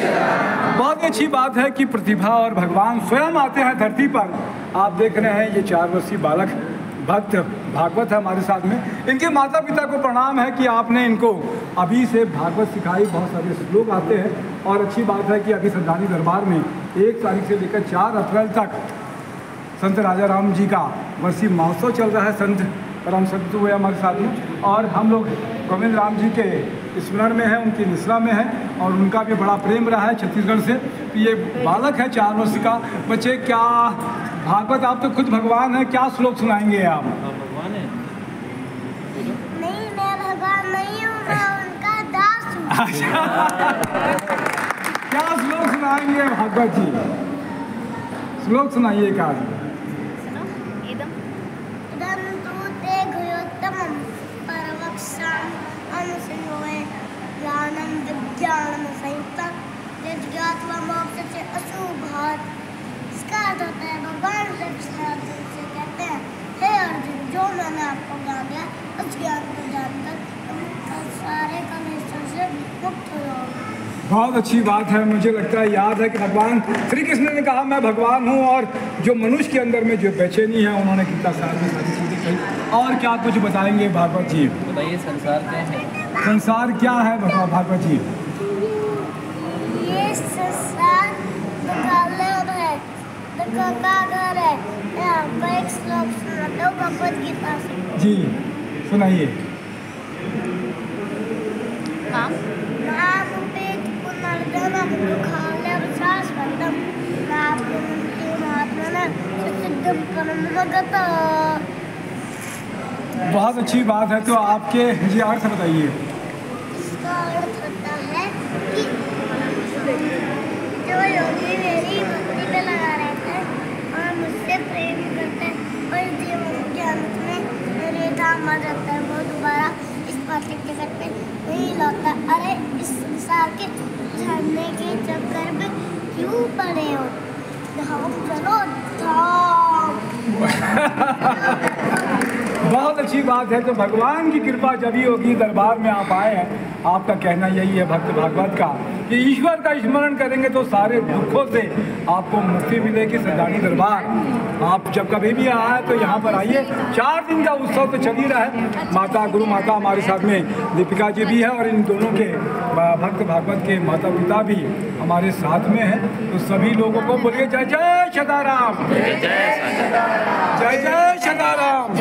बहुत ही अच्छी बात है कि प्रतिभा और भगवान स्वयं आते हैं धरती पर। आप देख रहे हैं ये 4 वर्षीय बालक भक्त भागवत है हमारे साथ में। इनके माता पिता को प्रणाम है कि आपने इनको अभी से भागवत सिखाई। बहुत सारे श्लोक आते हैं और अच्छी बात है कि अभी संतानी दरबार में 1 तारीख से लेकर 4 अप्रैल तक संत राजा राम जी का वर्षीय महोत्सव चल रहा है। संत परम संत हुए हमारे साथ में और हम लोग गोविंद राम जी के स्मरण में है, उनकी निश्रा में है और उनका भी बड़ा प्रेम रहा है छत्तीसगढ़ से। तो ये बालक है 4 वर्ष का। बच्चे क्या भागवत, आप तो खुद भगवान हैं, क्या श्लोक सुनाएंगे आप? भगवान है? नहीं, मैं भगवान नहीं हूँ, मैं उनका दास हूँ। क्या श्लोक सुनाएंगे भागवत जी? श्लोक सुनाइए का। इसका अर्थ होता है भगवान से कहते हैं, हे अर्जुन, जो मैंने आपको ज्ञान दिया उस ज्ञान को जानकर तुम सारे कलेशों से मुक्त हो जाओगे। बहुत अच्छी बात है। मुझे लगता है याद है कि भगवान श्री कृष्ण ने कहा मैं भगवान हूँ और जो मनुष्य के अंदर में जो बेचैनी है उन्होंने कितना सारी चीज़ें कही। और क्या कुछ बताएंगे भागवत जी? बताइए संसार क्या है? संसार क्या है भागवत जी? ये संसार है, का घर है। मैं एक श्लोक सुनाता हूँ भगवद गीता से। जी सुनाइए। बहुत अच्छी बात है। तो आपके जी अर्थ बताइए। इसका अर्थ होता है कि जो योगी मेरी भक्ति में लगा रहता है और मुझसे प्रेम करता है और जीवन के अंत में मेरे धाम आ जाता है, वो दोबारा इस पार्थिव जगत पे नहीं लौटता। अरे इस संसार के झरने के चक्कर में क्यों पड़े हो? धाम चलो धाम। बहुत अच्छी बात है। तो भगवान की कृपा जब ही होगी, दरबार में आप आए हैं, आपका कहना यही है भक्त भागवत का कि ईश्वर का स्मरण करेंगे तो सारे दुखों से आपको मुक्ति मिलेगी। संतानी दरबार आप जब कभी भी आए तो यहाँ पर आइए। 4 दिन का उत्सव तो चल ही रहा है। माता गुरु माता हमारे साथ में दीपिका जी भी है और इन दोनों के भक्त भागवत के माता पिता भी हमारे साथ में हैं। तो सभी लोगों को बोलिए जय जय सदाराम, जय जय सदाराम, जय जय सदाराम।